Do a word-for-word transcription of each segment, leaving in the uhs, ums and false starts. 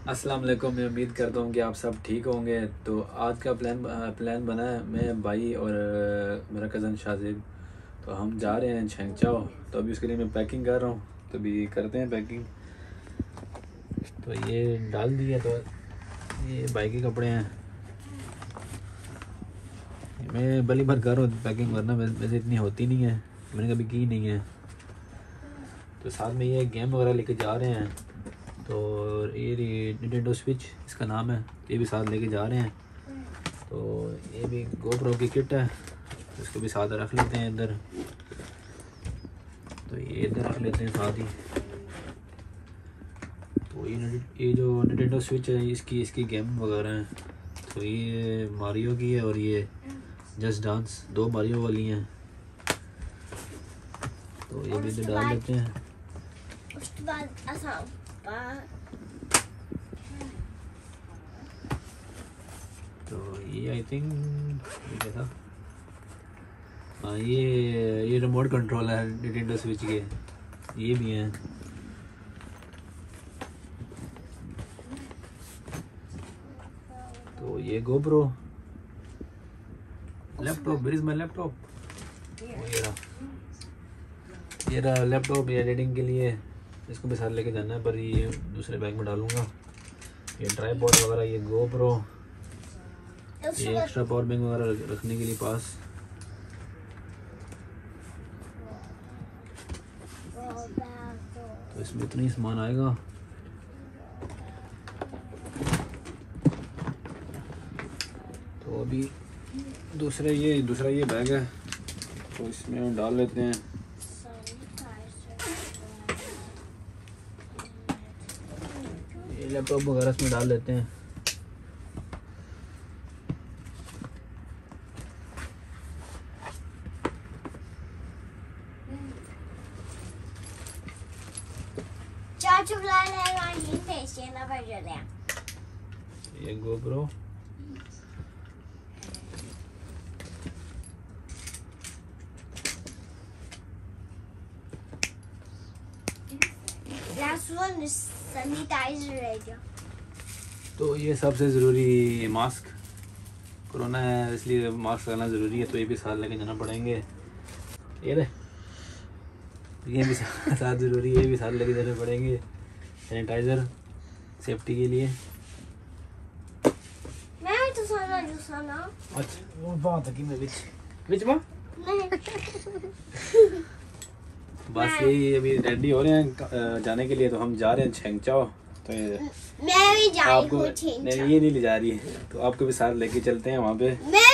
अस्सलाम वालेकुम। मैं उम्मीद करता हूँ कि आप सब ठीक होंगे। तो आज का प्लान प्लान बना है, मैं, भाई और मेरा कज़न शाजिब, तो हम जा रहे हैं छेंगचाओ। तो अभी उसके लिए मैं पैकिंग कर रहा हूँ, तो अभी करते हैं पैकिंग। तो ये डाल दिया, तो ये भाई के कपड़े हैं। मैं भली भर कर रहा हूँ पैकिंग, वरना वैसे इतनी होती नहीं है, मैंने कभी की नहीं है। तो साथ में ये गेम वगैरह लेके जा रहे हैं। तो ये निंटेंडो स्विच इसका नाम है, ये भी साथ लेके जा रहे हैं। तो ये भी गोप्रो की किट है, इसको भी साथ रख लेते हैं इधर। तो ये इधर रख लेते हैं साथ ही। तो ये ये जो निंटेंडो स्विच है, इसकी इसकी गेम वगैरह हैं। तो ये मारियो की है और ये जस्ट डांस, दो मारियो वाली हैं। तो ये भी इधर डाल लेते हैं। उसके बाद आसान तो ये आई थिंक ये क्या था, हाँ ये ये रिमोट कंट्रोल है निंटेंडो स्विच के, ये भी हैं। तो ये GoPro laptop, where is my laptop, ये रहा ये रहा लैपटॉप, ये एडिटिंग के लिए। इसको भी साथ लेके जाना है, पर ये दूसरे बैग में डालूंगा। ये ट्राइपॉड वगैरह, ये गोप्रो, ये एक्स्ट्रा पावर बैंक वगैरह रखने के लिए पास। तो इसमें इतना ही सामान आएगा। तो अभी दूसरे ये दूसरा ये बैग है, तो इसमें डाल लेते हैं। ये लैपटॉप वगैरह इसमें डाल लेते हैं। ये गोप्रो, सैनिटाइजर रहेगा। तो ये सबसे ज़रूरी मास्क, कोरोना है इसलिए मास्क लगाना ज़रूरी है, तो ये भी साथ लेके जाना पड़ेंगे। ये दे ये भी साथ ज़रूरी है, ये भी साथ लेके जाने पड़ेंगे। सैनिटाइज़र सेफ्टी के लिए। मैं भी तो सोना जो सोना। अच्छा वो बात है कि मैं विच विच बा नहीं बस यही अभी रेडी हो रहे हैं जाने के लिए। तो हम जा रहे हैं छेंगचाओ। तो मैं भी जा रही हूँ नहीं, ये नहीं ले जा रही है, तो आपको भी साथ लेके चलते हैं वहाँ पे। मैं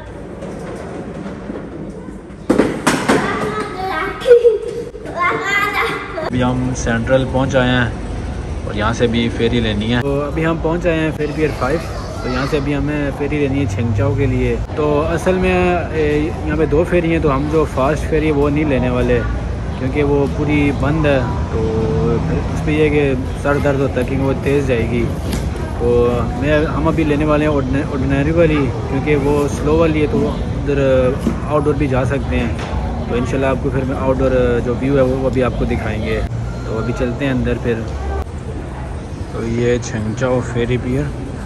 अभी हम सेंट्रल पहुँच आए हैं और यहाँ से भी फेरी लेनी है। तो अभी हम पहुँच आए हैं फेरी पियर फाइव। तो यहाँ से अभी हमें फेरी लेनी है छेंगचाओ के लिए। तो असल में यहाँ पे दो फेरी हैं, तो हम जो फास्ट फेरी है वो नहीं लेने वाले, क्योंकि वो पूरी बंद है। तो उस पर यह कि सर दर्द होता है कि वो तेज़ जाएगी। तो मैं हम अभी लेने वाले हैं ऑर्डिनरी वाली, क्योंकि वो स्लो वाली है, तो उधर आउटडोर भी जा सकते हैं। तो इंशाल्लाह आपको फिर आउटडोर जो व्यू है वो अभी आपको दिखाएंगे। तो अभी चलते हैं अंदर फिर। तो ये छेंगचाओ फेरी पियर।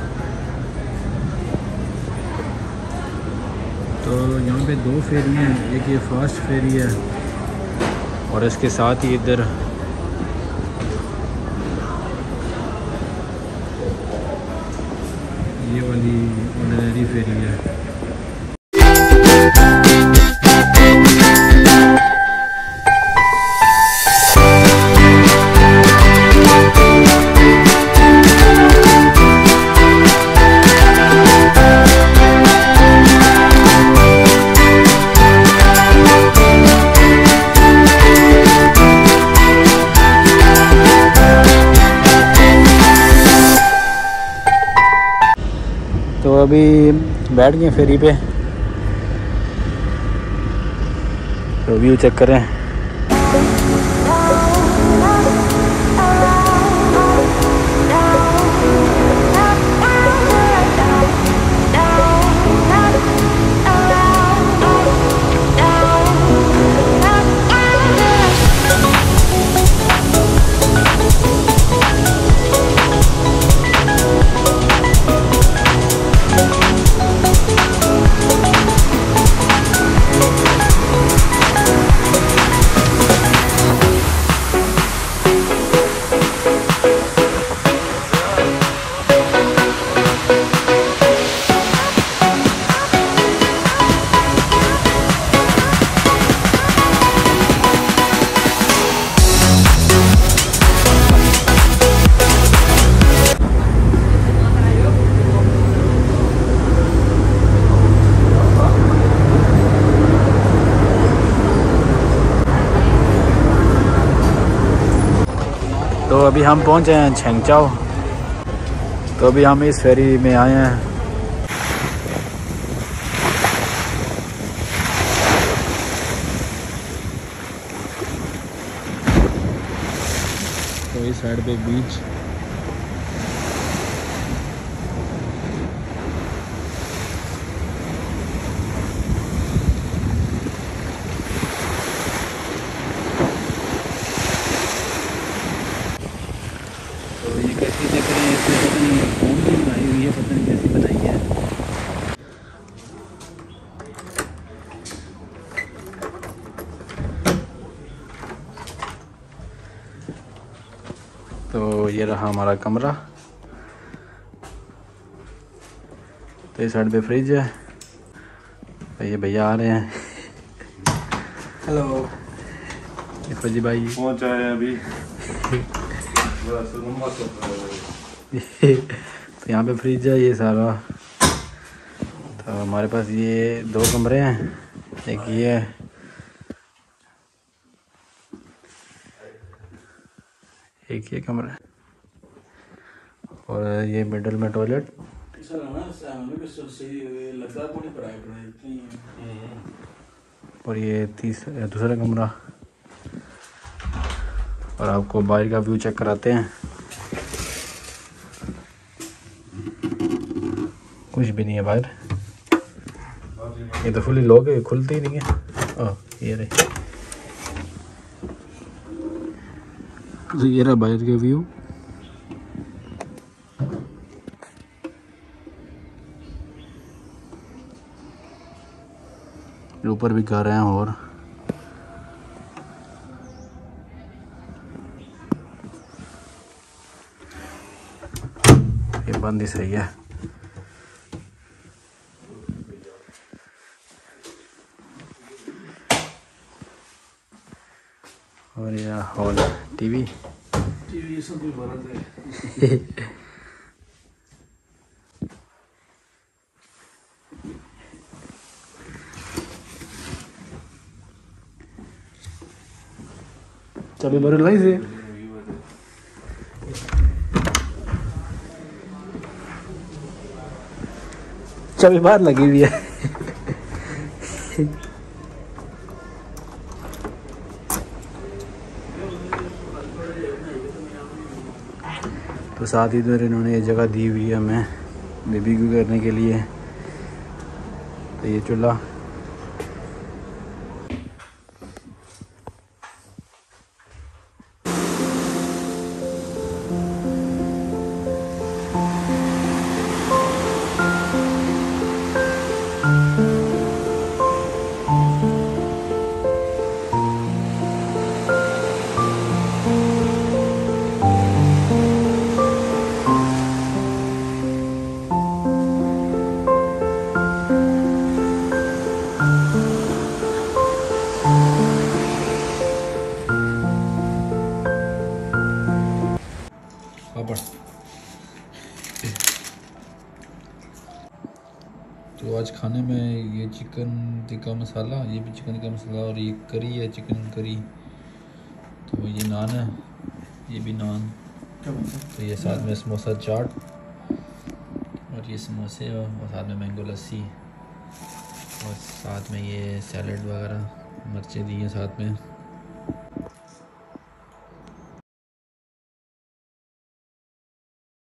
तो यहाँ पे दो फेरी हैं, एक ये फास्ट फेरी है और इसके साथ ही इधर ये वाली ऑर्डिनरी फेरी है। तो अभी बैठ गए फेरी पे, तो व्यू चेक करें। अभी हम पहुंचे हैं छेंगचाओ। तो अभी हम इस फेरी में आए हैं। तो इस साइड पे बीच, तो ये कैसी देख रहे हैं, इसमें पता नहीं कौन सी बनाई हुई है, पता नहीं कैसी बनाई है। तो ये रहा हमारा कमरा। तो इस साइड पे फ्रिज है। तो ये भैया आ रहे हैं। हेलो, ये फौजी भाई पहुंच आए अभी। तो यहाँ पे फ्रिज है ये सारा। तो हमारे पास ये दो कमरे हैं, एक ये है, एक ये कमरा है, और ये मिडल में टॉयलेट। और ये तीस दूसरा कमरा। और आपको बाहर का व्यू चेक कराते हैं। कुछ भी नहीं है बाहर, ये तो फुली लॉक है, खुलती ही नहीं है। ओह ये रहे। तो ये रहा बाहर का व्यू। ऊपर भी घर हैं और ये बंद ही सही है। और यह हॉल टीवी टीवी सब भी बंद है। चाबी बाहर लाई से चाबी बाहर लगी हुई है। तो साथ ही इधर इन्होंने ये जगह दी हुई है हमें बेबीक्यू करने के लिए। तो ये चूल्हा, पापड़। तो आज खाने में ये चिकन टिक्का मसाला, ये भी चिकन टिक्का मसाला, और ये करी है चिकन करी। तो ये नान है, ये भी नान। तो ये साथ में समोसा चाट, और ये समोसे, और साथ में मैंगो लस्सी, और साथ में ये सैलड वगैरह, मिर्चें दी हैं साथ में।